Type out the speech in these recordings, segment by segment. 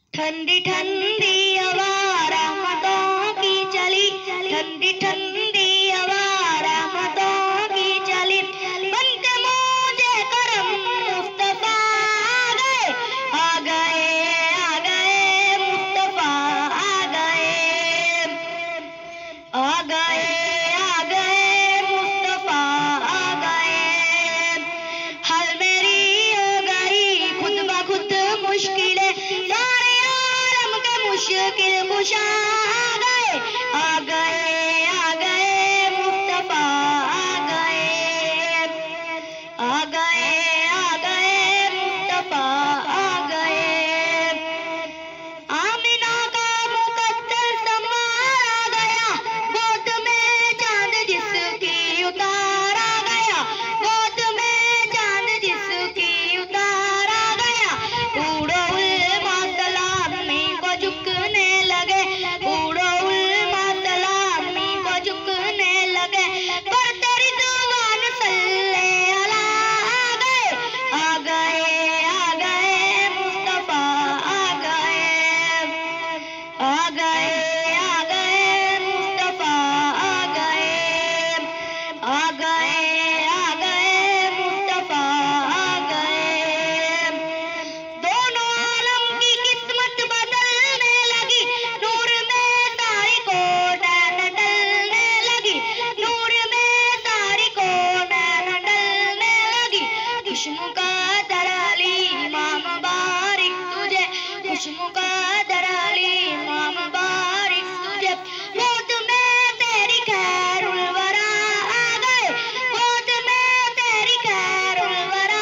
ठंडी ठंडी हवा रहमतों की चली, ठंडी ठंडी हवा रहमतों की चली, बनके मौजे करम मुस्तफा आ गए, आ गए मुस्तफा आ गए, आ गए, आ गए मुस्तफा आ गए। हल मेरी हो गई खुद ब खुद मुश्किलें, सारे आलम के मुश्किल कुशा आ गए, आ गए मुस्तफा आ गए, आ गए, आ गए मुस्तफा आ गए। आमिना का मुकद्दर समा आ गया, गोद में चांद जिसकी उतारा गया, गोद में चांद जिसकी उतारा गया। उड़ो उल्मा सलामी को झुकने लगे, उड़ो उल्मा सलामी को झुकने लगे, पर तेरी दुआन सल्ले अला आ गए, आ गए मुस्तफा आ गए, आ गए, आ गए मुस्तफा आ गए, आ गए, आ गए मुस्तफा आ गए। दोनों आलम की किस्मत बदलने लगी, नूर में सारी को नैन डलने लगी, नूर में सारी को नैन डलने लगी। खुशमुक़द्दर अली माँ मुबारक तुझे, खुशमुक़द्दर अली माँ मुबारक तुझे। गोद में तेरी खैरुल वरा आ गए, गोद में तेरी खैरुल वरा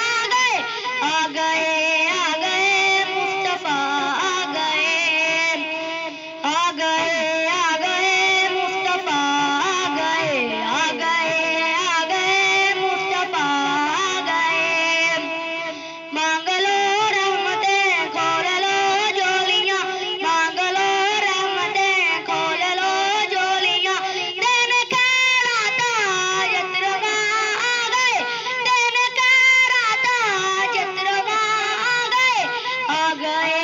आ गए, आ गए मुस्तफा आ गए, आ गए, आ गए मुस्तफा आ गए, आ गए, आ गए मुस्तफा आ गए। मांग लो रहमतें खोल लो झोलियां, मांग लो रहमतें खोल लो झोलियां, देने खैरात हाजत रवा आ गए, देने खैरात हाजत रवा आ गए, आ गए,